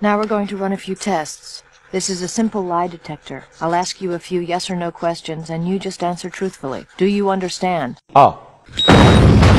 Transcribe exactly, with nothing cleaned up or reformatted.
Now we're going to run a few tests. This is a simple lie detector. I'll ask you a few yes or no questions and you just answer truthfully. Do you understand? اه